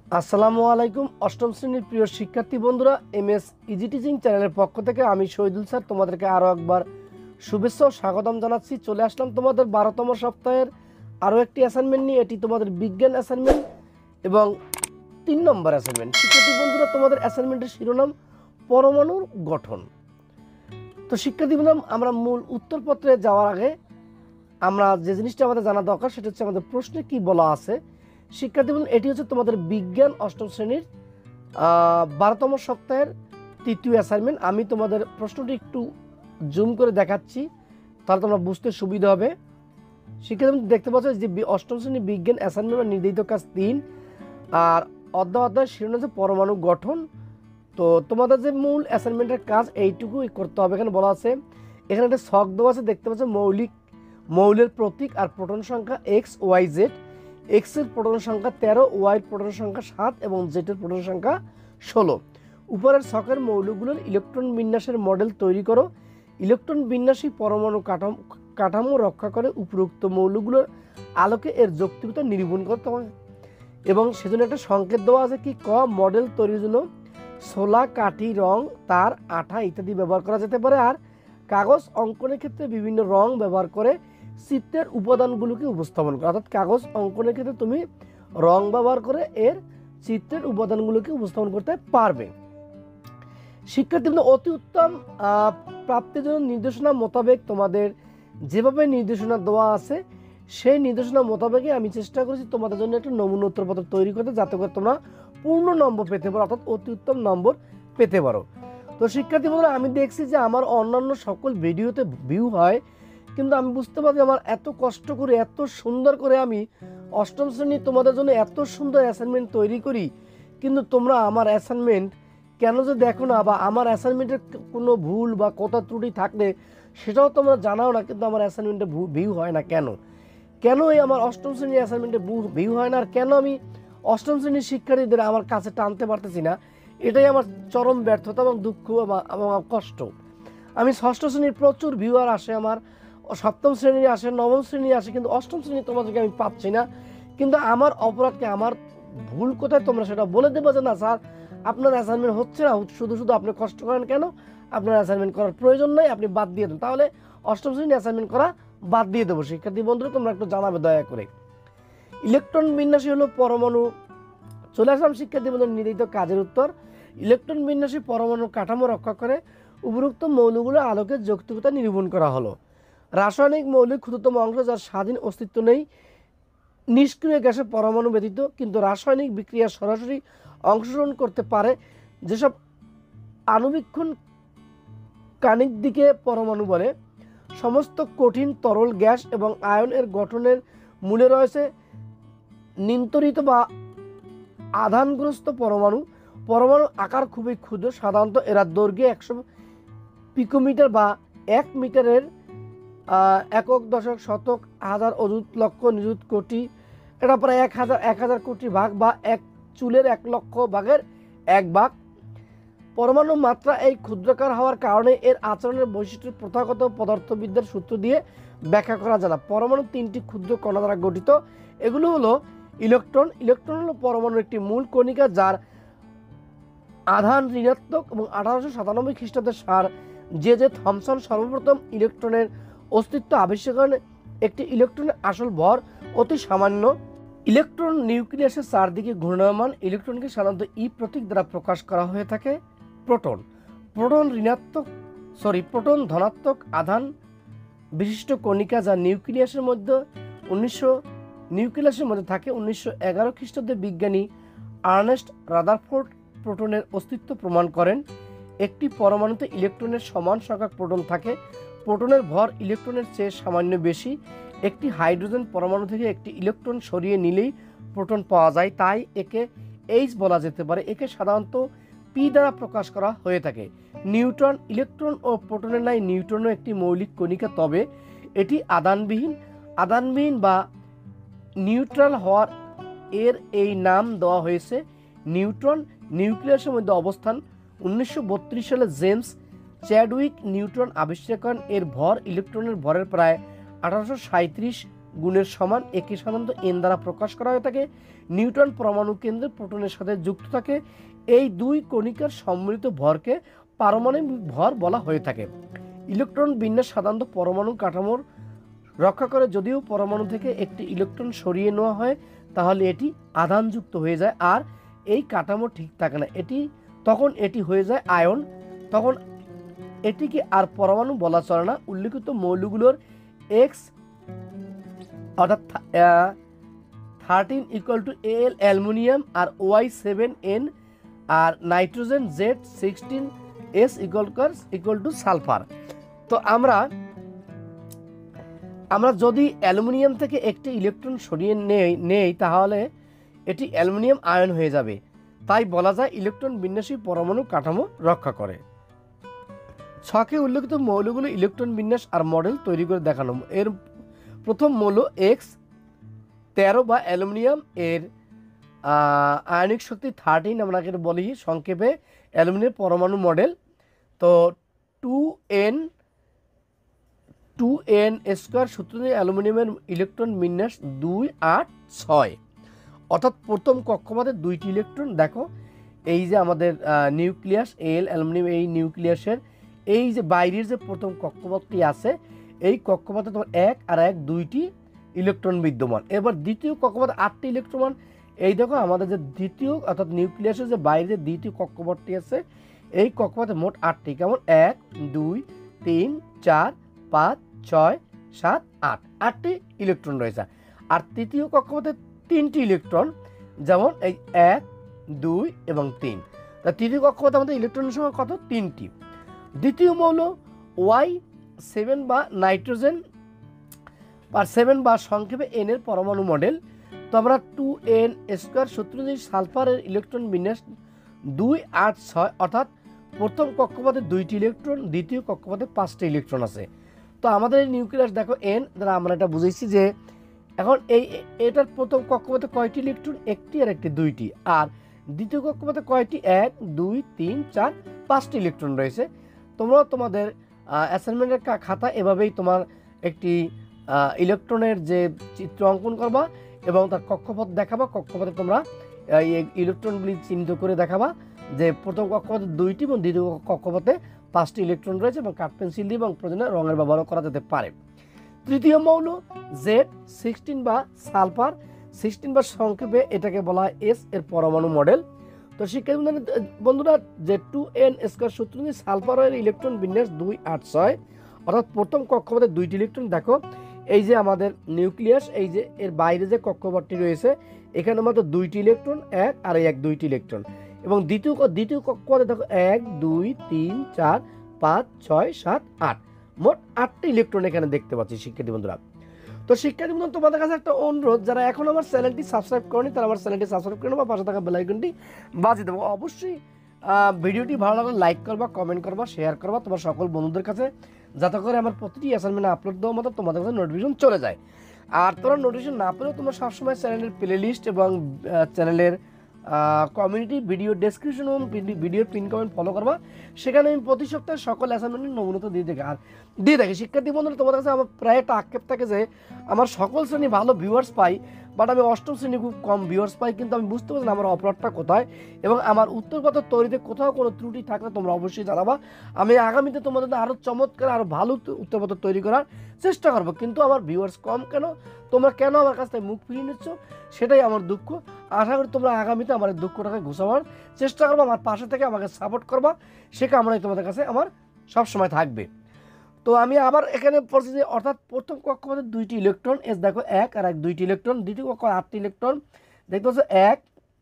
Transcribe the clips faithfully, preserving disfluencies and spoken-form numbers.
আসসালামু আলাইকুম। অষ্টম শ্রেণীর প্রিয় শিক্ষার্থী বন্ধুরা, এম এস ইজি টিচিং চ্যানেলের পক্ষ থেকে আমি শহীদুল স্যার তোমাদেরকে আরও একবার শুভেচ্ছা ও স্বাগতম জানাচ্ছি। চলে আসলাম তোমাদের বারোতম সপ্তাহের আরও একটি অ্যাসাইনমেন্ট নিয়ে। এটি তোমাদের বিজ্ঞান অ্যাসাইনমেন্ট এবং তিন নম্বর অ্যাসাইনমেন্ট। শিক্ষার্থী বন্ধুরা, তোমাদের অ্যাসাইনমেন্টের শিরোনাম পরমাণুর গঠন। তো শিক্ষার্থী বন্ধুরা, আমরা মূল উত্তরপত্রে যাওয়ার আগে আমরা যে জিনিসটা আমাদের জানা দরকার সেটা হচ্ছে আমাদের প্রশ্নে কি বলা আছে। শিক্ষার্থী বন্ধু, এটি হচ্ছে তোমাদের বিজ্ঞান অষ্টম শ্রেণীর বারোতম সপ্তাহের তৃতীয় অ্যাসাইনমেন্ট। আমি তোমাদের প্রশ্নটি একটু জুম করে দেখাচ্ছি, তাহলে তোমরা বুঝতে সুবিধা হবে। শিক্ষার্থী বন্ধু, দেখতে পাচ্ছ যে অষ্টম শ্রেণীর বিজ্ঞান অ্যাসাইনমেন্ট বা নির্ধারিত কাজ তিন, আর অধ্যায় অধ্যায় শিরোনাম হচ্ছে পরমাণু গঠন। তো তোমাদের যে মূল অ্যাসাইনমেন্টের কাজ এইটুকুই করতে হবে। এখানে বলা আছে, এখানে একটা ছক দেওয়া আছে, দেখতে পাচ্ছ মৌলিক মৌলের প্রতীক আর প্রোটন সংখ্যা এক্স ওয়াই জেড। এক্স এর প্রোটন সংখ্যা তেরো, ওয়াই এর প্রোটন সংখ্যা সাত এবং জেড এর প্রোটন সংখ্যা ষোলো। উপরের ছকের মৌলগুলোর ইলেকট্রন বিন্যাসের মডেল তৈরি করো। ইলেকট্রন বিন্যাসী পরমাণু কাঠামো কাঠামো রক্ষা করে উপরোক্ত মৌলগুলোর আলোকে এর যৌক্তিকতা নিরূপণ করতে হবে। এবং সেজন্য একটা সংকেত দেওয়া আছে কি, ক মডেল তৈরির জন্য ছোলা, কাঠি, রং, তার, আঠা ইত্যাদি ব্যবহার করা যেতে পারে। আর কাগজ অঙ্কনের ক্ষেত্রে বিভিন্ন রং ব্যবহার করে চিত্রের উপাদানগুলোকে উপস্থাপন করো। অর্থাৎ কাগজ অঙ্কনের ক্ষেত্রে তুমি রং ব্যবহার করে এর চিত্রের উপাদানগুলোকে উপস্থাপন করতে পারবে। শিক্ষার্থী অতি উত্তম প্রাপ্তির জন্য নির্দেশনা মোতাবেক তোমাদের যেভাবে নির্দেশনা দেওয়া আছে সেই নির্দেশনা মোতাবেকই আমি চেষ্টা করেছি তোমাদের জন্য একটা নমুনা উত্তরপত্র তৈরি করতে, যাতে করে তোমরা পূর্ণ নম্বর পেতে পারো, অর্থাৎ অতি উত্তম নম্বর পেতে পারো। তো শিক্ষার্থী বন্ধুরা, আমি দেখছি যে আমার অন্যান্য সকল ভিডিওতে ভিউ হয়, কিন্তু আমি বুঝতে পারছি আমার এত কষ্ট করে এত সুন্দর করে আমি অষ্টম শ্রেণী তোমাদের জন্য এত সুন্দর অ্যাসাইনমেন্ট তৈরি করি, কিন্তু তোমরা আমার অ্যাসাইনমেন্ট কেন যে দেখো না, বা আমার অ্যাসাইনমেন্টের কোনো ভুল বা কথা ত্রুটি থাকলে সেটাও তোমরা জানাও না, কিন্তু আমার অ্যাসাইনমেন্টে ভিউ হয় না কেন? কেন এই আমার অষ্টম শ্রেণীর অ্যাসাইনমেন্টে ভিউ হয় না, আর কেন আমি অষ্টম শ্রেণীর শিক্ষার্থীদের আমার কাছে টানতে পারতেছি না? এটাই আমার চরম ব্যর্থতা এবং দুঃখ এবং কষ্ট। আমি ষষ্ঠ শ্রেণীর প্রচুর ভিউয়ার আসে, আমার সপ্তম শ্রেণী আসে, নবম শ্রেণী আসে, কিন্তু অষ্টম শ্রেণী তোমাদেরকে আমি পাচ্ছি না। কিন্তু আমার অপরাধকে, আমার ভুল কোথায় তোমরা সেটা বলে দেবো যে না স্যার আপনার অ্যাসাইনমেন্ট হচ্ছে না, শুধু শুধু আপনি কষ্ট করেন কেন, আপনার অ্যাসাইনমেন্ট করার প্রয়োজন নেই, আপনি বাদ দিয়ে দেন। তাহলে অষ্টম শ্রেণী অ্যাসাইনমেন্ট করা বাদ দিয়ে দেবো। শিক্ষার্থী বন্ধুরা, তোমরা একটু জানাবে দয়া করে। ইলেকট্রন বিন্যাসী হলো পরমাণু। চলে আসলাম শিক্ষার্থী বন্ধুরা নির্ধারিত কাজের উত্তর। ইলেকট্রন বিন্যাসী পরমাণুর কাঠামো রক্ষা করে উপরোক্ত মৌলগুলো আলোকে যৌক্তিকতা নিরূপণ করা হলো। রাসায়নিক মৌলিক ক্ষুদ্রতম অংশ যার স্বাধীন অস্তিত্ব নেই, নিষ্ক্রিয় গ্যাসের পরমাণু ব্যতীত, কিন্তু রাসায়নিক বিক্রিয়া সরাসরি অংশগ্রহণ করতে পারে যেসব আণুবীক্ষণ কানিক দিকে পরমাণু বলে। সমস্ত কঠিন তরল গ্যাস এবং আয়ন এর গঠনের মূলে রয়েছে নিন্তরিত বা আধানগ্রস্ত পরমাণু। পরমাণু আকার খুবই ক্ষুদ্র, সাধারণত এরা দৈর্ঘ্যে একশো পিকোমিটার বা এক মিটারের একক, দশক, শতক, হাজার, অযুত, লক্ষ, নিযুত, কোটি, এটা প্রায় এক হাজার এক হাজার কোটি ভাগ বা এক চুলের এক লক্ষ ভাগের এক ভাগ। পরমাণু মাত্রা এই ক্ষুদ্রাকার হওয়ার কারণে এর আচরণের বৈশিষ্ট্য প্রথাগত পদার্থবিদ্যার সূত্র দিয়ে ব্যাখ্যা করা যায় না। পরমাণু তিনটি ক্ষুদ্র কণা দ্বারা গঠিত। এগুলো হলো ইলেকট্রন। ইলেকট্রন হলো পরমাণুর একটি মূল কণিকা যার আধান ঋণাত্মক, এবং আঠারোশো সাতানব্বই খ্রিস্টাব্দে স্যার জে জে থমসন সর্বপ্রথম ইলেকট্রনের অস্তিত্ব আবিষ্কার করেন। একটি ইলেকট্রনের আসল ভর অতি সামান্য। ইলেকট্রন নিউক্লিয়াসের চারদিকে ঘূর্ণায়মান। ইলেকট্রনকে সাধারণত ই প্রতীক দ্বারা প্রকাশ করা হয়ে থাকে। প্রোটন প্রোটন ঋণাত্মক সরি প্রোটন ধনাত্মক আধান বিশিষ্ট কণিকা যা নিউক্লিয়াসের মধ্যে উনিশশো নিউক্লিয়াসের মধ্যে থাকে। উনিশশো এগারো খ্রিস্টাব্দে বিজ্ঞানী আর্নেস্ট রাদারফোর্ড প্রোটনের অস্তিত্ব প্রমাণ করেন। একটি পরমাণুতে ইলেকট্রনের সমান সংখ্যক প্রোটন থাকে। প্রোটনের ভর ইলেকট্রনের চেয়ে সামান্য বেশি। একটি হাইড্রোজেন পরমাণু থেকে একটি ইলেকট্রন সরিয়ে নিলেই প্রোটন পাওয়া যায়, তাই একে এইচ বলা যেতে পারে। একে সাধারণত পি দ্বারা প্রকাশ করা হয়ে থাকে। নিউট্রন ইলেকট্রন ও প্রোটনের ন্যায় নিউট্রনও একটি মৌলিক কণিকা, তবে এটি আধানবিহীন। আধানবিহীন বা নিউট্রাল হওয়ার এর এই নাম দেওয়া হয়েছে। নিউট্রন নিউক্লিয়াসের মধ্যে অবস্থান। উনিশশো বত্রিশ সালে জেমস চ্যাডউইক নিউট্রন আবিষ্কার করেন। এর ভর ইলেকট্রনের ভরের প্রায় আঠারোশো সাঁত্রিশ গুণের সমান, একে সাধারণত এন দ্বারা প্রকাশ করা হয়ে থাকে। নিউট্রন পরমাণু কেন্দ্রে প্রোটনের সাথে যুক্ত থাকে। এই দুই কণিকার সম্মিলিত ভরকে পারমাণবিক ভর বলা হয়ে থাকে। ইলেকট্রন বিন্যাস সাধারণত পরমাণু কাঠামোর রক্ষা করে। যদিও পরমাণু থেকে একটি ইলেকট্রন সরিয়ে নেওয়া হয় তাহলে এটি আধানযুক্ত হয়ে যায় আর এই কাঠামো ঠিক থাকে না, এটি তখন এটি হয়ে যায় আয়ন। তখন এটিকে আর পরমাণু বলা চলে না। উল্লিখিত মৌলগুলোর এক্স অর্থাৎ thirteen equal to L aluminium আর ওয়াই সেভেন এন আর nitrogen Z sixteen S equal equal to sulphur. তো আমরা আমরা যদি অ্যালুমিনিয়াম থেকে একটি ইলেকট্রন সরিয়ে নেই নেই তাহলে এটি অ্যালুমিনিয়াম আয়ন হয়ে যাবে। তাই বলা যায় ইলেকট্রন বিন্যাসী পরমাণু কাঠামো রক্ষা করে। ছকে উল্লেখিত মৌলগুলো ইলেকট্রন বিন্যাস আর মডেল তৈরি করে দেখানো। এর প্রথম মৌল এক্স তেরো বা অ্যালুমিনিয়াম, এর আয়নিক শক্তি থার্টিন, আমরা বলি সংক্ষেপে অ্যালুমিনিয়াম পরমাণু মডেল। তো two N two N square সূত্র দিয়ে অ্যালুমিনিয়ামের ইলেকট্রন বিন্যাস দুই আট ছয়, অর্থাৎ প্রথম কক্ষপথে দুইটি ইলেকট্রন। দেখো এই যে আমাদের নিউক্লিয়াস এল অ্যালুমিনিয়াম, এই নিউক্লিয়াসের এই যে বাইরের যে প্রথম কক্ষপথটি আছে এই কক্ষপথে তোমার এক আর এক দুইটি ইলেকট্রন বিদ্যমান। এবার দ্বিতীয় কক্ষপথে আটটি ইলেকট্রন। এই দেখো আমাদের যে দ্বিতীয় অর্থাৎ নিউক্লিয়াসের যে বাইরে দ্বিতীয় কক্ষপথটি আছে এই কক্ষপথে মোট আটটি। কেমন? এক দুই তিন চার পাঁচ ছয় সাত আট, আটটি ইলেকট্রন রয়েছে। আর তৃতীয় কক্ষপথে তিনটি ইলেকট্রন, যেমন এই এক দুই এবং তিন। তা তৃতীয় কক্ষপথে আমাদের ইলেকট্রনের সংখ্যা কত? তিনটি। দ্বিতীয় মৌল ওয়াই সেভেন বা নাইট্রোজেন আর সেভেন বা সংক্ষেপে এন এর পরমাণু মডেল। তো আমরা টু এন স্কোয়ার সূত্র দিয়ে সালফারের ইলেকট্রন বিন্যাস দুই আট ছয়, অর্থাৎ প্রথম কক্ষপথে দুইটি ইলেকট্রন, দ্বিতীয় কক্ষপথে পাঁচটি ইলেকট্রন আছে। তো আমাদের এই নিউক্লিয়াস দেখো এন দ্বারা আমরা এটা বুঝেছি যে এখন এই এটার প্রথম কক্ষপথে কয়টি ইলেকট্রন? একটি আর একটি দুইটি। আর দ্বিতীয় কক্ষপথে কয়টি? এক দুই তিন চার পাঁচটি ইলেকট্রন রয়েছে। তোমরা তোমাদের অ্যাসাইনমেন্টের খাতা এভাবেই তোমার একটি ইলেকট্রনের যে চিত্র অঙ্কন করবা এবং তার কক্ষপথ দেখাবা। কক্ষপথে তোমরা এই ইলেকট্রনগুলি চিহ্নিত করে দেখাবা যে প্রথম কক্ষপথে দুইটি এবং দ্বিতীয় কক্ষপথে পাঁচটি ইলেকট্রন রয়েছে এবং কাঠ পেন্সিল দিয়ে এবং প্রয়োজনে রঙের ব্যবহার করা যেতে পারে। তৃতীয় মৌল জেড সিক্সটিন বা সালফার, সিক্সটিন বা সংক্ষেপে এটাকে বলা হয় এস এর পরমাণু মডেল। তো শিক্ষার্থী বন্ধুরা, যে টু এন স্কোয়ার সূত্র দিয়ে সালফারের ইলেকট্রন বিন্যাস দুই আট ছয়, অর্থাৎ প্রথম কক্ষপথে দুইটি ইলেকট্রন। দেখো এই যে আমাদের নিউক্লিয়াস, এই যে এর বাইরে যে কক্ষপথটি রয়েছে এখানে মাত্র দুইটি ইলেকট্রন, এক আর এক দুইটি ইলেকট্রন। এবং দ্বিতীয় দ্বিতীয় কক্ষপথে দেখো এক দুই তিন চার পাঁচ ছয় সাত আট, মোট আটটি ইলেকট্রন এখানে দেখতে পাচ্ছি শিক্ষার্থী বন্ধুরা। তো শিক্ষার্থী বন্ধু, তোমাদের কাছে একটা অনুরোধ, যারা এখন আমার চ্যানেলটি সাবস্ক্রাইব করেনি তারা আমার চ্যানেলটি সাবস্ক্রাইব করে নেবা, পাশে থাকা বেল আইকনটি বাজিয়ে দেবো। অবশ্যই ভিডিওটি ভালো লাগলে লাইক করবা, কমেন্ট করবা, শেয়ার করবা তোমার সকল বন্ধুদের কাছে, যাতে করে আমার প্রতিটি অ্যাসাইনমেন্ট আপলোড দেওয়ার মতো তোমাদের কাছে নোটিফিকেশন চলে যায়। আর তোমরা নোটিফিকেশন না পেলেও তোমরা সবসময় চ্যানেলের প্লে লিস্ট এবং চ্যানেলের কমিউনিটি ভিডিও ডেসক্রিপশন এবং ভিডিওর পিন কমেন্ট ফলো করবা। সেখানে আমি প্রতি সপ্তাহে সকল অ্যাসাইনমেন্টের নমুনা দিয়ে দেখি আর দিয়ে দেখি শিক্ষার্থী বন্ধুরা, তোমাদের কাছে আমার প্রায় একটা আক্ষেপ থাকে যে আমার সকল শ্রেণী ভালো ভিউয়ার্স পাই, বাট আমি অষ্টম শ্রেণী খুব কম ভিউয়ার্স পাই। কিন্তু আমি বুঝতে পারছি না আমার অপরাধটা কোথায় এবং আমার উত্তরগত তৈরিতে কোথাও কোনো ত্রুটি থাকলে তোমরা অবশ্যই জানাবা। আমি আগামীতে তোমাদের আরও চমৎকার আরও ভালো উত্তরপত্র তৈরি করার চেষ্টা করবো। কিন্তু আমার ভিউয়ার্স কম কেন, তোমরা কেন আমার কাছ থেকে মুখ ফিরিয়ে নিচ্ছ, সেটাই আমার দুঃখ। আশা করি তোমরা আগামীতে আমার এই দুঃখটাকে ঘুষাবার চেষ্টা করবো, আমার পাশে থেকে আমাকে সাপোর্ট করবা, সে কামনাই তোমাদের কাছে আমার সবসময় থাকবে। তো আমি আবার এখানে পড়ছি যে অর্থাৎ প্রথম কক্ষপথে দুইটি ইলেকট্রন, এস দেখো এক আর এক দুইটি ইলেকট্রন। দ্বিতীয় কক্ষ আটটি ইলেকট্রন, দেখতে পাচ্ছ এক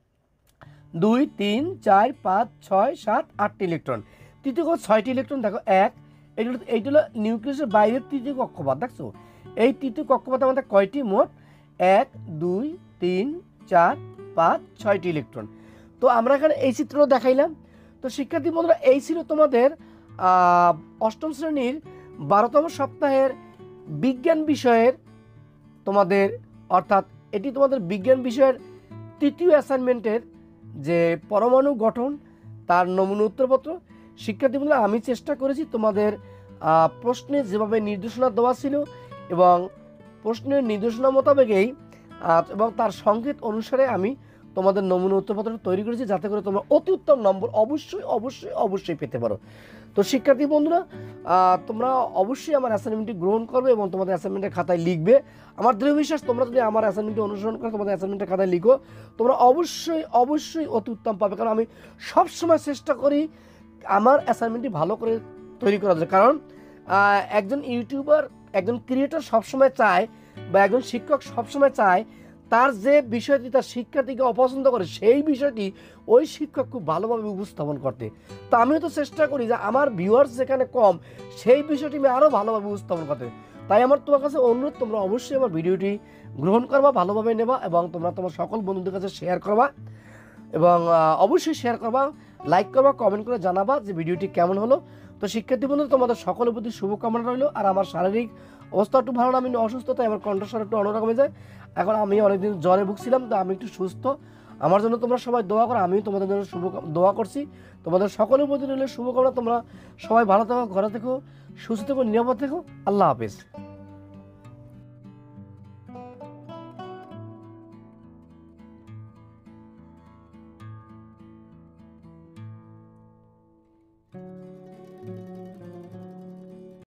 দুই তিন চার পাঁচ ছয় সাত আটটি ইলেকট্রন। তৃতীয় কক্ষ ছয়টি ইলেকট্রন, দেখো এক, এইগুলো এইটা হলো নিউক্লিয়াসের বাইরের তৃতীয় কক্ষপথ। দেখছো এই তৃতীয় কক্ষপথে আমাদের কয়টি? মোট এক দুই তিন চার পাঁচ ছয়টি ইলেকট্রন। তো আমরা এখানে এই চিত্র দেখাইলাম। তো শিক্ষার্থী বন্ধুরা, এই ছিল তোমাদের অষ্টম শ্রেণীর বারোতম সপ্তাহের বিজ্ঞান বিষয়ের তোমাদের, অর্থাৎ এটি তোমাদের বিজ্ঞান বিষয়ের তৃতীয় অ্যাসাইনমেন্টের যে পরমাণু গঠন তার নমুনা উত্তরপত্র। শিক্ষার্থী বন্ধুরা, আমি চেষ্টা করেছি তোমাদের প্রশ্নে যেভাবে নির্দেশনা দেওয়া ছিল এবং প্রশ্নের নির্দেশনা মোতাবেকই এবং তার সংকেত অনুসারে আমি তোমাদের নমুনা উত্তরপত্র তৈরি করেছি, যাতে করে তোমরা অতি উত্তম নম্বর অবশ্যই অবশ্যই অবশ্যই পেতে পারো। তো শিক্ষার্থী বন্ধুরা, তোমরা অবশ্যই আমার অ্যাসাইনমেন্টটি গ্রহণ করবে এবং তোমাদের অ্যাসাইনমেন্টের খাতায় লিখবে। আমার দৃঢ় বিশ্বাস তোমরা যদি আমার অ্যাসাইনমেন্টটি অনুসরণ করে তোমাদের অ্যাসাইনমেন্টের খাতায় লিখো, তোমরা অবশ্যই অবশ্যই অতি উত্তম পাবে। কারণ আমি সবসময় চেষ্টা করি আমার অ্যাসাইনমেন্টটি ভালো করে তৈরি করার জন্য। কারণ একজন ইউটিউবার, একজন ক্রিয়েটর সবসময় চায়, বা একজন শিক্ষক সবসময় চায় তার যে বিষয়টি তার শিক্ষার্থীকে অপছন্দ করে সেই বিষয়টি ওই শিক্ষক খুব ভালোভাবে উপস্থাপন করতে। তো আমিও তো চেষ্টা করি যে আমার ভিউয়ার্স যেখানে কম সেই বিষয়টি আমি আরও ভালোভাবে উপস্থাপন করতে। তাই আমার তোমার কাছে অনুরোধ, তোমরা অবশ্যই আমার ভিডিওটি গ্রহণ করবা, ভালোভাবে নেবা এবং তোমরা তোমার সকল বন্ধুদের কাছে শেয়ার করবা এবং অবশ্যই শেয়ার করবা, লাইক করবা, কমেন্ট করে জানাবা যে ভিডিওটি কেমন হলো। তো শিক্ষার্থী বন্ধু, তোমাদের সকলের প্রতি শুভকামনা রইল। আর আমার শারীরিক অবস্থা একটু ভালো না, আমি অসুস্থ, তাই আমার কণ্ঠস্বর একটু অন্যরকম হয়ে যায়। এখন আমি অনেকদিন জ্বরে ভুগছিলাম, তো আমি একটু সুস্থ। আমার জন্য তোমরা সবাই দোয়া করো, আমিও তোমাদের জন্য শুভ দোয়া করছি। তোমাদের সকলের প্রতি রইল শুভকামনা। তোমরা সবাই ভালো থেকো, ঘরে থেকো, সুস্থ থেকো, নিরাপদ থেকো। আল্লাহ হাফেজ।